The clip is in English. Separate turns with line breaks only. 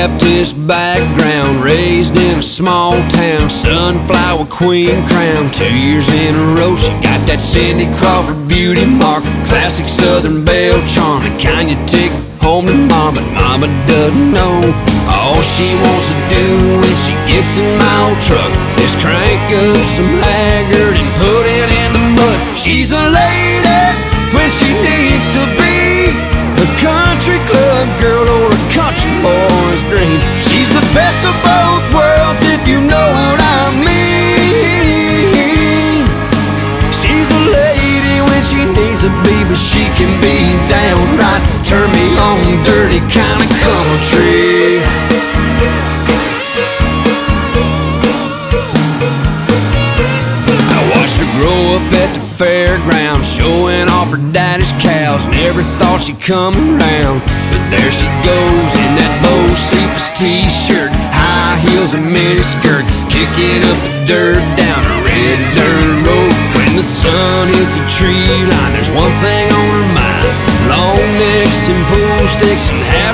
Baptist background, raised in a small town, sunflower queen crown. 2 years in a row, she got that Cindy Crawford beauty mark, classic Southern belle charm, the kind you take home to mom, but mama doesn't know. All she wants to do when she gets in my old truck is crank up some Haggard and put it in the mud. She's a lady when she needs to be a country club girl or a country boy's dream. She's the best of both worlds, if you know what I mean. She's a lady when she needs to be, but she can be downright turn me on dirty kind of country. I watched her grow up at the fairground, showing off her daddy's cows. Never thought she'd come around, but there she goes in that Bocephus t-shirt, high heels and miniskirt, kicking up the dirt down a red dirt road. When the sun hits a tree line, there's one thing on her mind: long necks and pool sticks and